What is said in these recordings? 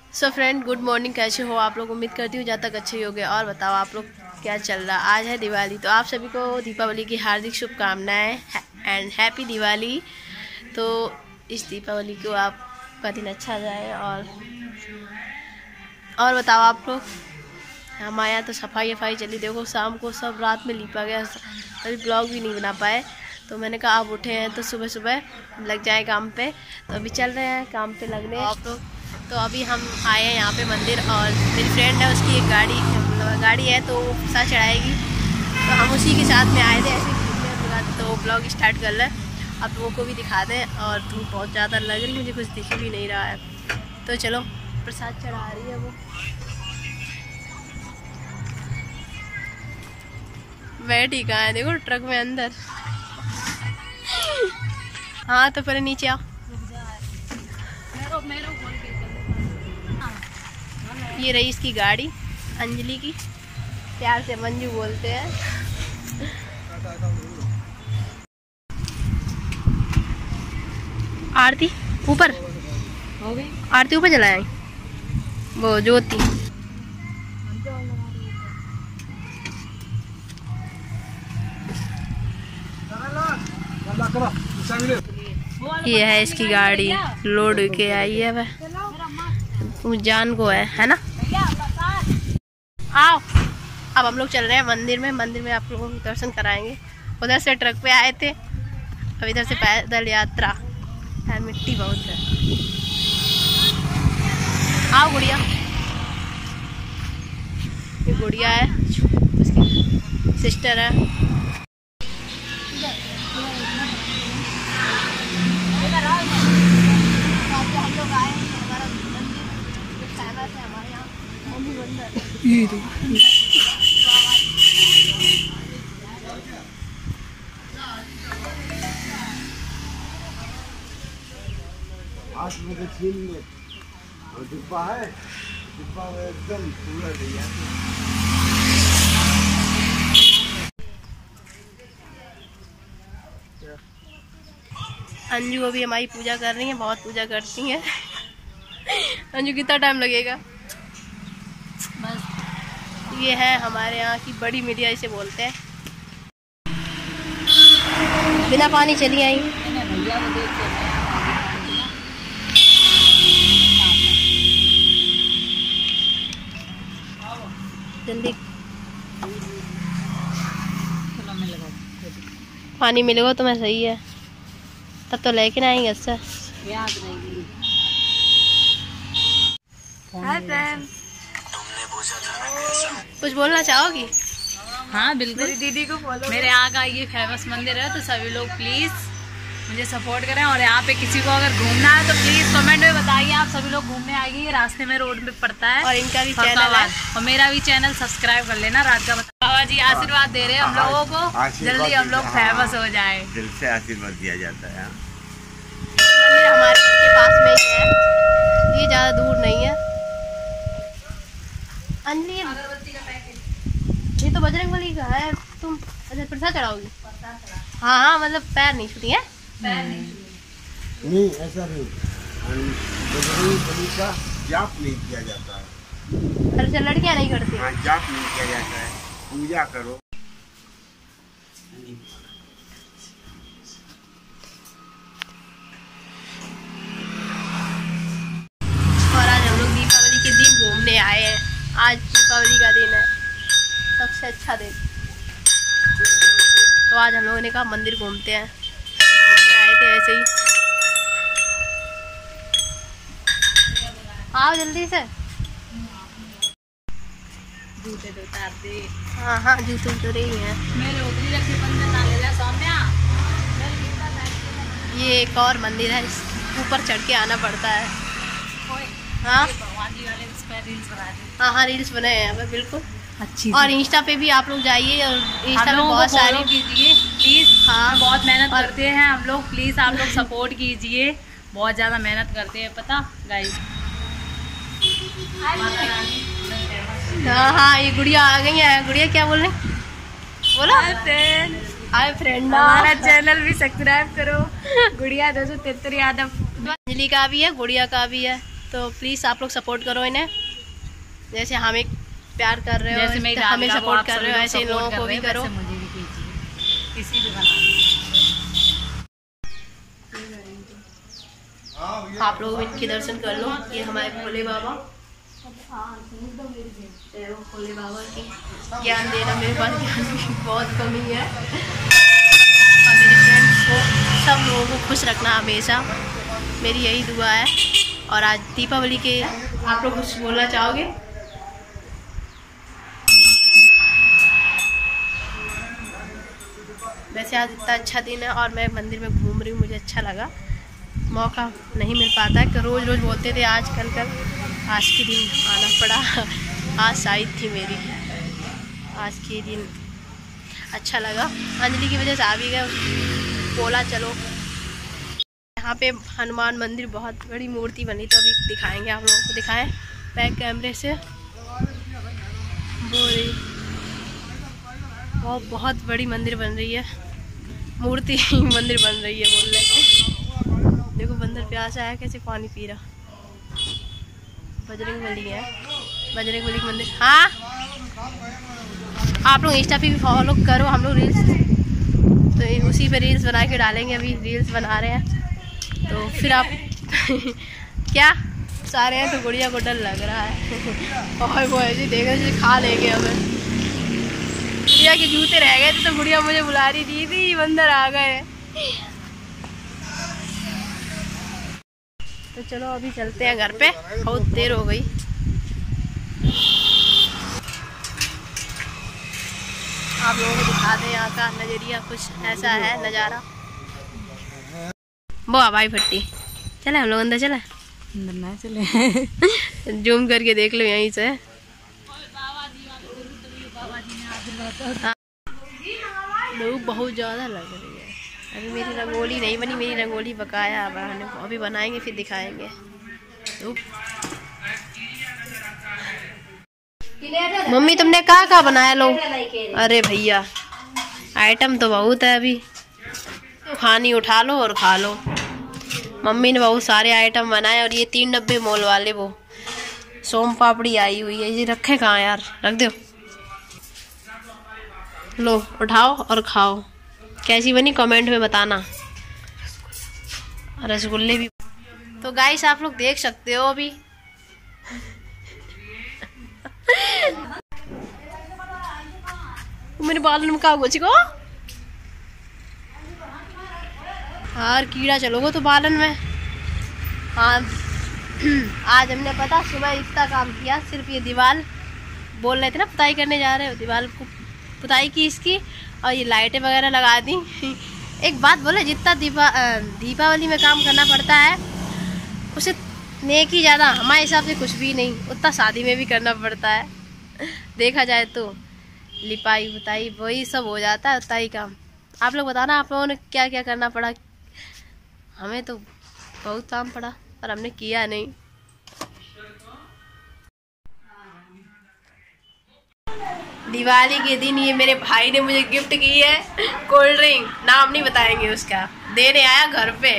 So friend, good morning. कैसे हो आप लोग? उम्मीद करती हूँ जहाँ तक अच्छे ही होंगे। और बताओ आप लोग क्या चल रहा। आज है दिवाली, तो आप सभी को दीपावली की हार्दिक शुभकामनाएं एंड हैप्पी दिवाली। तो इस दीपावली को आपका दिन अच्छा जाए। और बताओ आप लोग। हमारे यहाँ तो सफाई चली, देखो शाम को सब रात में लिपा गया, अभी ब्लॉग भी नहीं बना पाए। तो मैंने कहा आप उठे हैं तो सुबह सुबह लग जाए काम पे। तो अभी चल रहे हैं काम पे लगने आप लोग। तो अभी हम आए हैं यहाँ पे मंदिर, और मेरी फ्रेंड है, उसकी एक गाड़ी है तो वो साथ चढ़ाएगी। तो हम उसी के साथ में आए थे ऐसे घूमने। तो ब्लॉग स्टार्ट कर लें, आप लोगों को भी दिखा दें। और धूप बहुत ज़्यादा लग रही, मुझे कुछ दिख भी नहीं रहा है। तो चलो, प्रसाद चढ़ा रही है वो। बैठ ही कहाँ है, देखो ट्रक में अंदर। हाँ तो पहले नीचे आओ। ये रही इसकी गाड़ी, अंजलि की, प्यार से मंजू बोलते हैं। आरती ऊपर हो गई, आरती ऊपर जलाए वो ज्योति। ये है इसकी गाड़ी, लोड के आई है वह जान को है ना। आओ, अब हम लोग चल रहे हैं मंदिर में। मंदिर में आप लोगों को दर्शन कराएंगे। उधर से ट्रक पे आए थे, अब इधर से पैदल यात्रा है। मिट्टी बहुत है। आओ गुड़िया, ये गुड़िया है, उसकी सिस्टर है। हम लोग आए हैं, हमारा मंदिर फेमस है हमारे यहाँ। डिब्बा है, डिब्बा में एकदम पूरा दिया। अंजू अभी हमारी पूजा कर रही हैं, बहुत पूजा करती हैं। अंजू कितना टाइम लगेगा? बस। ये है हमारे यहाँ की बड़ी मीडिया, इसे बोलते हैं। बिना पानी चली आई। जल्दी पानी मिलेगा तो मैं सही है, तब तो लेके आएंगे। अच्छा हाय फ्रेंड, कुछ बोलना चाहोगी? हाँ बिल्कुल। मेरी दीदी को फॉलो। मेरे यहाँ का ये फेमस मंदिर है, तो सभी लोग प्लीज मुझे सपोर्ट करें। और यहाँ पे किसी को अगर घूमना है तो प्लीज कमेंट में बताइए। आप सभी लोग घूमने आइए, ये रास्ते में रोड में पड़ता है। और इनका भी चैनल है, और मेरा भी चैनल सब्सक्राब कर लेना। रात का बाबा जी आशीर्वाद दे रहे हैं हम लोगों को, जल्दी हम लोग फेमस हो जाए। दिल से आशीर्वाद दिया जाता है। मंदिर हमारे घर के पास में ही है, ये ज्यादा दूर नहीं है। अंजलि, ये तो बजरंगबली का है। तुम अच्छा प्रसाद चढ़ाओगी? हाँ, मतलब पैर नहीं छूती है। नहीं, ऐसा नहीं, बजरंगबली का जाप नहीं किया जाता है। अच्छा, लड़कियां नहीं करती? हाँ, जाप नहीं किया जाता है, पूजा करो। और आज हम लोग दीपावली के दिन घूमने आए हैं। आज दीपावली का दिन है, सबसे अच्छा दिन। तो आज हम लोगों ने कहा मंदिर घूमते हैं, घूमने आए थे ऐसे ही। आओ जल्दी से। जूते तो उतार दे। हाँ, जूते तो रही हैं। मेरे उतरी रखी बंद ना ले जा सौम्या। ये एक और मंदिर है, ऊपर चढ़ के आना पड़ता है। हाँ भगवान जी वाले उस पर रील्स बना दे। हाँ, रील्स बनाए हैं यहाँ पे, बिल्कुल अच्छी। और इंस्टा पे भी आप लोग जाइए, और इंस्टा पे बहुत सारी कीजिए प्लीज। हाँ, बहुत मेहनत करते हैं हम लोग, प्लीज आप लोग सपोर्ट कीजिए। बहुत ज्यादा मेहनत करते हैं, पता गाइस। हाँ, ये गुड़िया आ गई है। गुड़िया क्या बोल रही? बोलो हाय फ्रेंड, हमारा चैनल भी सब्सक्राइब करो। गुड़िया 273 यादव। अंजलि का भी है, गुड़िया का भी है। तो प्लीज़ आप लोग सपोर्ट करो इन्हें, जैसे हमें प्यार कर रहे हो, जैसे मेरी हमें राधिका सपोर्ट को कर रहे हो, ऐसे इन लोगों को भी करो। मुझे भी कीजिए, किसी भी बना। आप लोग इनके दर्शन कर लो। ये हमारे भोले बाबा, भोले बाबा की ज्ञान देना, मेरे पास ज्ञान की बहुत कमी है। और मेरे फ्रेंड्स को, सब लोगों को खुश रखना हमेशा, मेरी यही दुआ है। और आज दीपावली के आप लोग कुछ बोलना चाहोगे? वैसे आज इतना अच्छा दिन है और मैं मंदिर में घूम रही हूँ, मुझे अच्छा लगा। मौका नहीं मिल पाता है कि रोज़ रोज़ बोलते थे आज कल, आज के दिन आना पड़ा। आज शायद थी मेरी, आज के दिन अच्छा लगा। अंजलि की वजह से आ भी गए, बोला चलो। यहाँ पे हनुमान मंदिर बहुत बड़ी मूर्ति बनी, तो अभी दिखाएंगे आप लोगों को, दिखाएं बैक कैमरे से। बहुत बड़ी मंदिर बन रही है, मूर्ति मंदिर बन रही है बोल रहे। देखो बंदर प्यासा है, कैसे पानी पी रहा। बजरंगबली है, बजरंगबली मंदिर। हाँ, आप लोग इंस्टा पे भी फॉलो करो, हम लोग रील्स, तो उसी पे रील्स बना के डालेंगे। अभी रील्स बना रहे हैं, तो फिर आप क्या सारे हैं, तो गुड़िया को डर लग रहा है। और वो ऐसे देख रहे खा लेंगे हमें। गुड़िया के जूते रह गए थे, तो गुड़िया मुझे बुला रही थी, बंदर आ गए। तो चलो अभी चलते हैं घर पे, बहुत देर हो गई। आप लोगों को दिखा दें यहाँ का नजरिया, कुछ ऐसा है नज़ारा। वो भाई फट्टी, चले हम लोग अंदर, चले अंदर ना चले। जूम करके देख लो यहीं से। धूप बहुत ज़्यादा लग रही है। अभी मेरी रंगोली नहीं बनी, मेरी रंगोली बकाया बनाने को, अभी बनाएंगे फिर दिखाएंगे। मम्मी तुमने कहाँ बनाया लो? अरे भैया आइटम तो बहुत है, अभी खानी उठा लो और खा लो। मम्मी ने बहुत सारे आइटम बनाए, और ये 3 डब्बे मोल वाले वो सोम पापड़ी आई हुई है। ये रखे कहाँ यार, रख दो। लो उठाओ और खाओ। कैसी बनी कमेंट में बताना। रसगुल्ले भी। तो गाइस आप लोग देख सकते हो अभी मेरे बालन में क्या कुछ को यार, कीड़ा चलोगे तो बालन में। हाँ आज हमने पता सुबह इतना काम किया, सिर्फ ये दीवार बोल रहे थे ना पुताई करने जा रहे हो, दीवार को पुताई की इसकी, और ये लाइटें वगैरह लगा दी। एक बात बोले, जितना दीपावली में काम करना पड़ता है उसे नेकी ज़्यादा, हमारे हिसाब से कुछ भी नहीं, उतना शादी में भी करना पड़ता है। देखा जाए तो लिपाई पुताई वही सब हो जाता है, उतना ही काम। आप लोग बताना आप लोगों ने क्या क्या करना पड़ा। हमें तो बहुत काम पड़ा पर हमने किया नहीं। दिवाली के दिन ये मेरे भाई ने मुझे गिफ्ट की है कोल्ड ड्रिंक, नाम नहीं बताएंगे उसका, देने आया घर पे।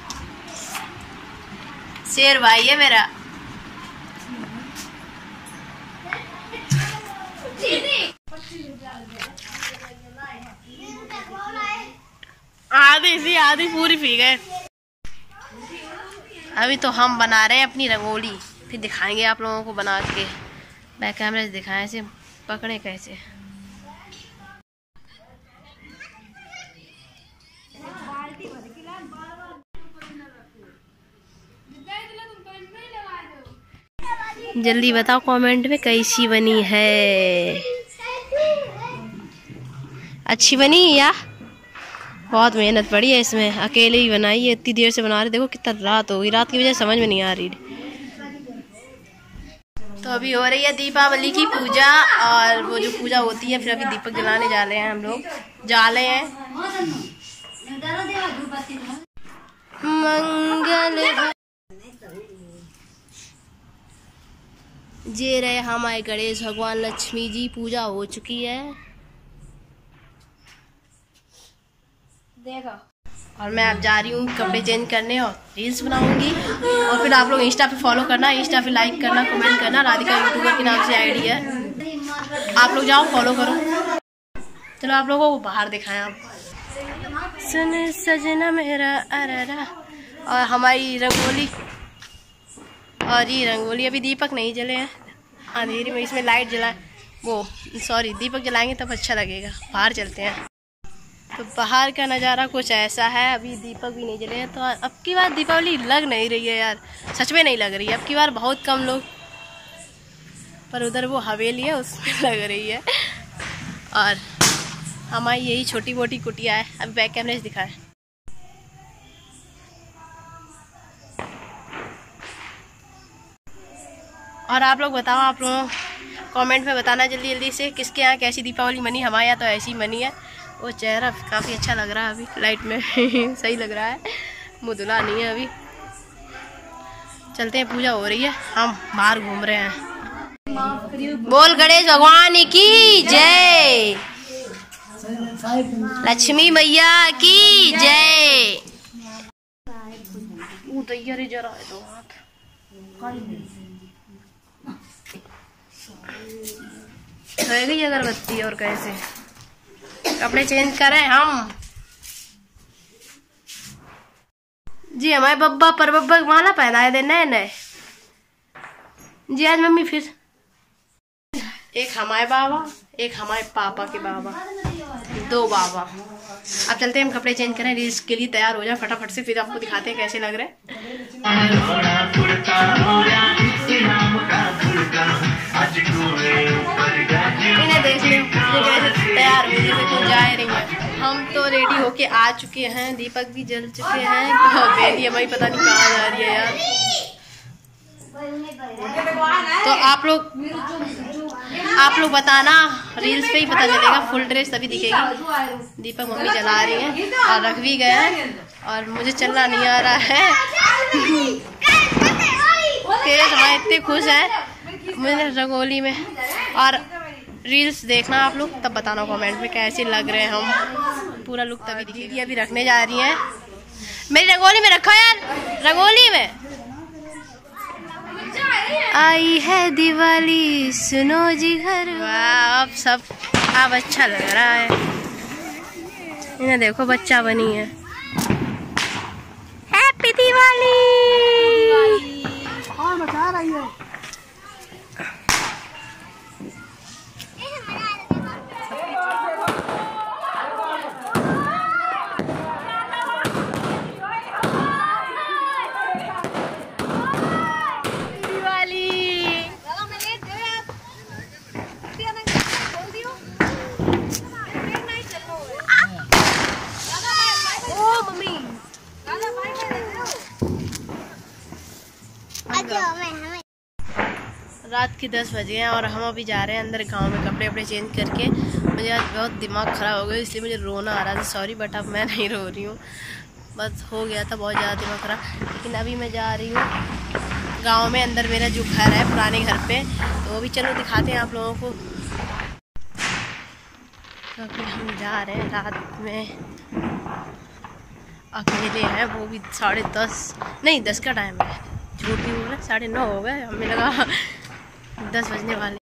शेर भाई है मेरा। आधी पूरी पी गए। अभी तो हम बना रहे हैं अपनी रंगोली, फिर दिखाएंगे आप लोगों को बना के। बैक कैमरे से दिखाएं ऐसे पकड़े कैसे। जल्दी बताओ कमेंट में कैसी बनी है। अच्छी बनी या बहुत मेहनत पड़ी है इसमें, अकेले ही बनाई है, इतनी देर से बना रहे। देखो कितना रात हो गई, रात की वजह समझ में नहीं आ रही। तो अभी हो रही है दीपावली की पूजा, और वो जो पूजा होती है फिर अभी दीपक जलाने जा रहे हैं हम लोग, जा रहे हैं। मंगल जे रहे हमारे गणेश भगवान, लक्ष्मी जी पूजा हो चुकी है। देखो और मैं अब जा रही हूँ कपड़े चेंज करने और रील्स बनाऊंगी। और फिर आप लोग इंस्टा पे फॉलो करना, इंस्टा पे लाइक करना, कमेंट करना। राधिका यूट्यूबर के नाम से आईडी है, आप लोग जाओ फॉलो करो। चलो आप लोगों को बाहर दिखाएं। आप सुन सजना मेरा अररा। और हमारी रंगोली, और ये रंगोली अभी दीपक नहीं जले हैं अंधेरी में, इसमें लाइट जलाए दीपक जलाएंगे तब अच्छा लगेगा। बाहर चलते हैं। तो बाहर का नज़ारा कुछ ऐसा है, अभी दीपक भी नहीं जले हैं। तो अब की बार दीपावली लग नहीं रही है यार, सच में नहीं लग रही है। अब की बार बहुत कम लोग, पर उधर वो हवेली है उसमें लग रही है। और हमारी यही छोटी मोटी कुटिया है। अब बैक कैमरे से दिखाए। और आप लोग बताओ, आप लोग कमेंट में बताना जल्दी जल्दी से किसके यहाँ कैसी दीपावली मनी। हमारे यहाँ तो ऐसी मनी है। वो चेहरा काफ़ी अच्छा लग रहा है अभी लाइट में सही लग रहा है, मुँह धुला नहीं है अभी। चलते हैं, पूजा हो रही है, हम बाहर घूम रहे हैं। बोल गणेश भगवान की जय, लक्ष्मी मैया की जय। तैयारी जरा है तो हाथ हो गई अगरबत्ती। और कैसे कपड़े चेंज करें हम जी। हमारे बब्बा पर बब्बा माला पहनाए दे नए नए जी। आज मम्मी फिर एक हमारे बाबा, एक हमारे पापा के बाबा, 2 बाबा। अब चलते हैं हम कपड़े चेंज करें, रील्स के लिए तैयार हो जाए फटाफट से, फिर आपको दिखाते हैं कैसे लग रहे हैं। इन्हें देख लें कैसे तैयार हो, जैसे कुछ जा रही है। हम तो रेडी होके आ चुके हैं, दीपक भी जल चुके हैं। बेटी हमारी पता नहीं कहाँ जा रही है यार। तो आप लोग बताना, रील्स पे ही पता चलेगा, फुल ड्रेस तभी दिखेगी। दीपक मम्मी जला रही हैं और रख भी गए हैं, और मुझे चलना नहीं आ रहा है। हमारे इतने खुश हैं मुझे रंगोली में। और रील्स देखना आप लोग, तब बताना कमेंट में कैसे लग रहे हैं हम। पूरा लुक तभी दिखेगी। अभी रखने जा रही हैं, मेरी रंगोली में रखो यार, रंगोली में। आई है दिवाली सुनो जी घर। वाह, अब सब अब अच्छा लग रहा है। इन्हें देखो बच्चा बनी है। हैप्पी दिवाली। हाँ बता रही है। रात के 10 बज गए हैं और हम अभी जा रहे हैं अंदर गांव में कपड़े वपड़े चेंज करके। मुझे आज बहुत दिमाग ख़राब हो गया, इसलिए मुझे रोना आ रहा था। सॉरी, बट अब मैं नहीं रो रही हूँ, बस हो गया था बहुत ज़्यादा दिमाग ख़राब। लेकिन अभी मैं जा रही हूँ गांव में, अंदर मेरा जो घर है पुराने घर पे, तो वो भी चलो दिखाते हैं आप लोगों को। तो अभी हम जा रहे हैं रात में, अकेले हैं, वो भी 10:30 नहीं 10 का टाइम है, झूठ भी हो रहा है, 9:30 हो गए, हमें लगा 10 बजने वाले।